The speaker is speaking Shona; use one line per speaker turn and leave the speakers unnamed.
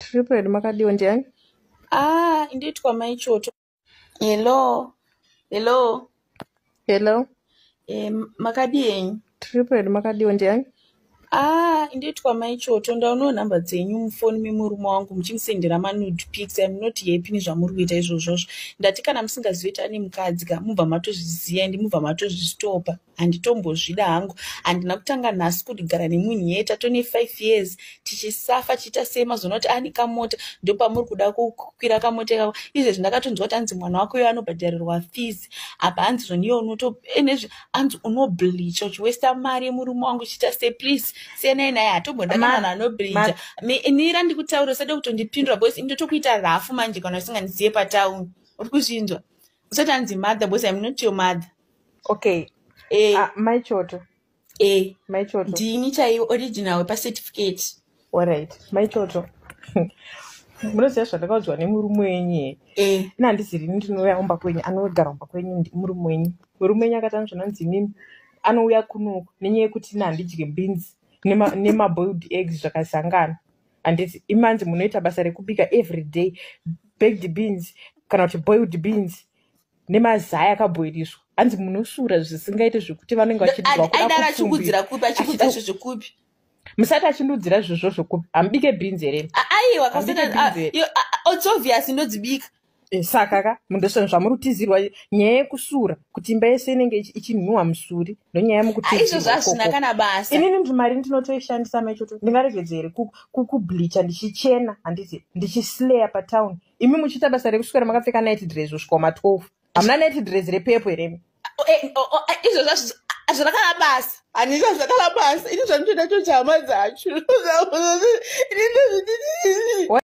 Tripod makadiwa ndiani?
Indoitwa maichoto. Hello.
Hello?
Makadienyi.
Tripod makadiwa ndiani?
Indoitwa maichoto. Ndaonawo namba dzenyu mufoni memurume wangu muchimusendera manude pics. I'm not happy nezvamuri kuita izvozvozvo. Ndati kana musingazivetani mukadzi ka mubva matozviziva ende mubva matozvistopa. Handitombozvida hangu. Handina kutanga nhasi kudigara nemunhu yeta tone 5 years tichisafa chiita sema kuti ani kamota ndopamuri kuda kukwira kamota kako. Izvezvi ndakatonzwa kuti anzi mwana wako uyo anobhadharirwa fees. Apa hanzi zvoniyo unotoenezvi anzi unobleach uchiwesta mari yemurume wangu chiita se please senai naye hatombodana vanhu anobleacha. Nira ndikutaura usade kutondipindura bosi indotokuita rafu manje kana usinganizive patauni. Uri kuzvinzwa? Usati anzi mother bosi I'm not your mother.
Okay. Maichoto. Maichoto.
Ndini chaiwo original pacertificate.
Alright. Maichoto. Munoziva zvandakaudzwa nemurume wenyu. Handiziri ndinouya umba kwenyu anogara umba kwenyu murume wenyu. Murume wenyu akati anozvananzi nini anouya kuno nenyaya yekuti ina handidye beans nemaboiled eggs zvakasangana. Handiti imanzi munoita basa rekubika every day baked beans kana kuti boiled beans nemazai akaboiliswa. Hanzi munosura zvisingaite zvekuti vanenge vachidwa
aidara achikudzira kupi achikudzira zvekupi.
Musati achindudzira zvozvo zvokupi ambike beans here.
Aiwa kafuna it's obvious ndodzibika.
Saka ka mundosona zvamuri kutizirwa nyaya yekusura kuti imba yese inenge ichinhuwa musuri nonyaya yemukutizirwa.
Izvo zvazvina kana basa.
Inini mari ndinotoishandisa maichoto. Ndingaregedze here kubleacha ndichichena handiti ndichislayer patown. Imi muchiita basa rekuswera makapfeka night dress kusvika kuma12. Hamuna night dress repepo here.
Izvo zvakala basa. Handizvo zvakala basa. Ini zvandinoda chochama dzacho.